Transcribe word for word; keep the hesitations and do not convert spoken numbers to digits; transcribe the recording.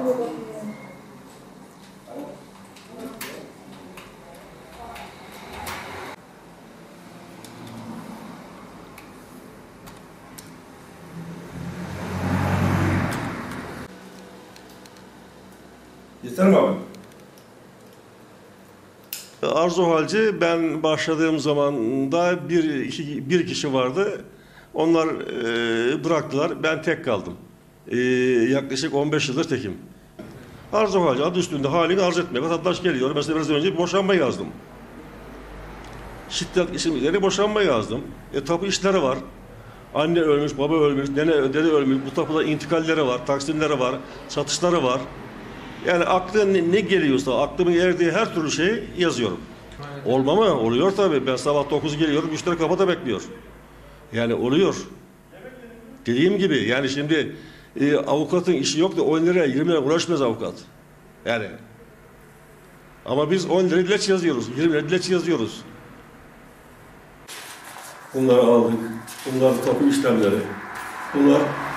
Yeter mi abi? Arzu Halci, ben başladığım zamanda bir, iki, bir kişi vardı. Onlar e, bıraktılar, ben tek kaldım. E, yaklaşık on beş yıldır tekim. Arzu Halci adı üstünde halini arz etmeye vatandaş geliyor. Mesela biraz önce bir boşanma yazdım. Şiddet isimleri boşanma yazdım. E, tapu işleri var. Anne ölmüş, baba ölmüş, nene, dede ölmüş. Bu tapuda intikalleri var, taksimleri var, satışları var. Yani aklına ne, ne geliyorsa, aklımın erdiği her türlü şeyi yazıyorum. Olma mı? Oluyor tabii. Ben sabah dokuz geliyorum, müşteri kapıda bekliyor. Yani oluyor. Dediğim gibi, yani şimdi e, avukatın işi yok da on liraya, yirmi liraya uğraşmaz avukat. Yani. Ama biz on liraya dilekçe yazıyoruz, yirmi liraya dilekçe yazıyoruz. Bunları aldık. Bunlar tapu işlemleri. Bunlar